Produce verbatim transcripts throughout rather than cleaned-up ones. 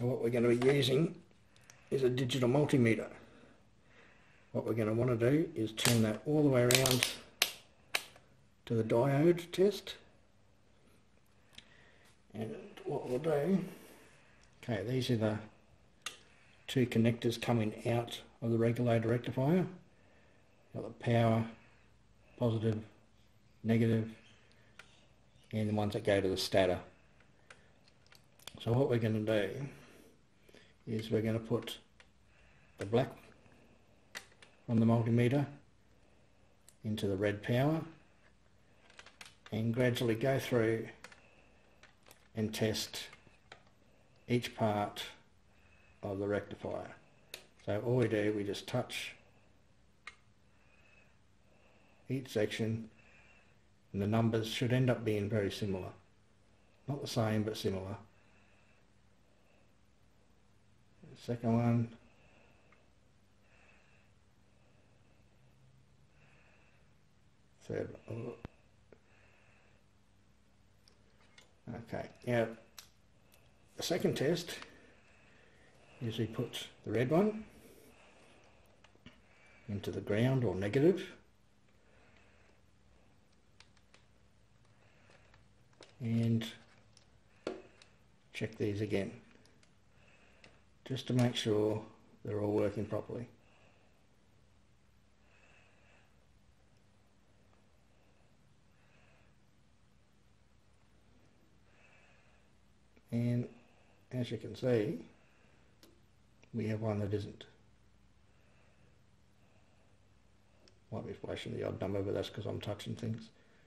So what we're going to be using is a digital multimeter. What we're going to want to do is turn that all the way around to the diode test. And what we'll do, okay, these are the two connectors coming out of the regulator rectifier. Got the power, positive, negative, and the ones that go to the stator. So what we're going to do is we're going to put the black from the multimeter into the red power and gradually go through and test each part of the rectifier. So all we do, we just touch each section, and the numbers should end up being very similar. Not the same, but similar. The second one. Third one. Okay, now the second test is we put the red one into the ground or negative, and check these again just to make sure they're all working properly. And as you can see, we have one that isn't. Might be flashing the odd number, but that's because I'm touching things.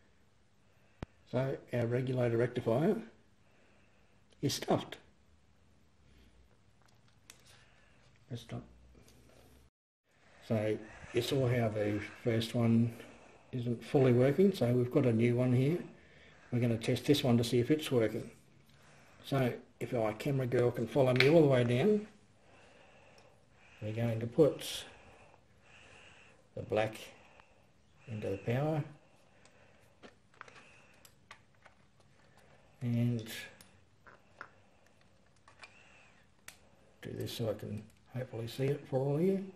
So our regulator rectifier is stuffed. Let's stop. So you saw how the first one isn't fully working, so we've got a new one here. We're going to test this one to see if it's working. So if our camera girl can follow me all the way down, we're going to put the black into the power and do this so I can hopefully see it for all of you,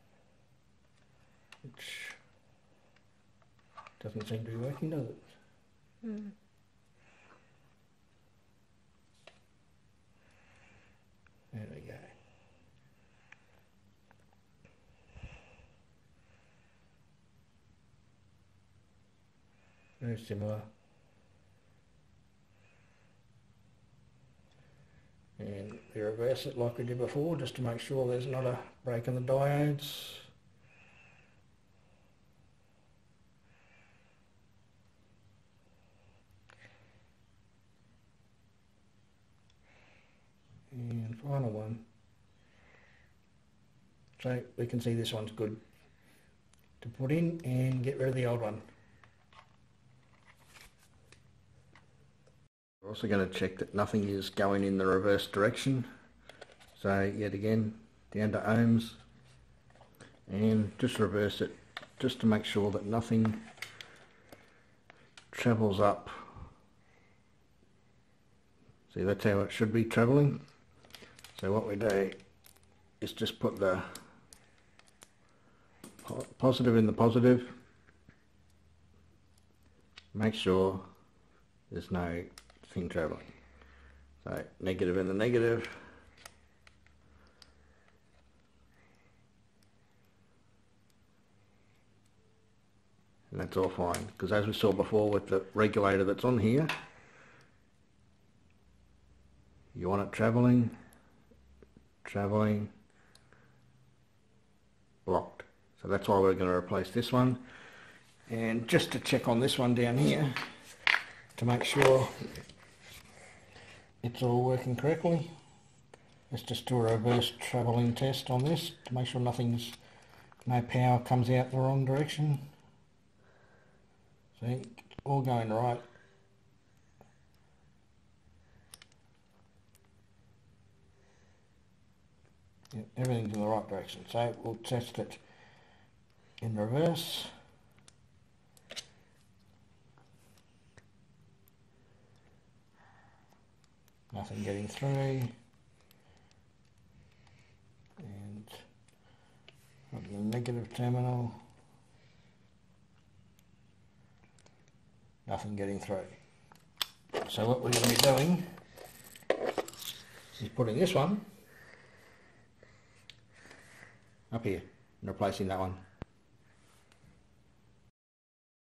which doesn't seem to be working, does it? Mm. There we go. Very similar. And we reverse it like we did before, just to make sure there's not a break in the diodes. And final one. So we can see this one's good to put in and get rid of the old one. We're also going to check that nothing is going in the reverse direction. So yet again, down to ohms, and just reverse it just to make sure that nothing travels up. See, that's how it should be travelling. So what we do is just put the positive in the positive, make sure there's no thing travelling. So negative in the negative, and that's all fine, because as we saw before with the regulator that's on here, you want it travelling, travelling, blocked. So that's why we're going to replace this one. And just to check on this one down here, to make sure it's all working correctly, let's just do a reverse travelling test on this to make sure nothing's, no power comes out the wrong direction. See, all going right. Yeah, everything's in the right direction, so we'll test it in reverse. Nothing getting through. negative terminal. Nothing getting through. So what we're going to be doing is putting this one up here and replacing that one.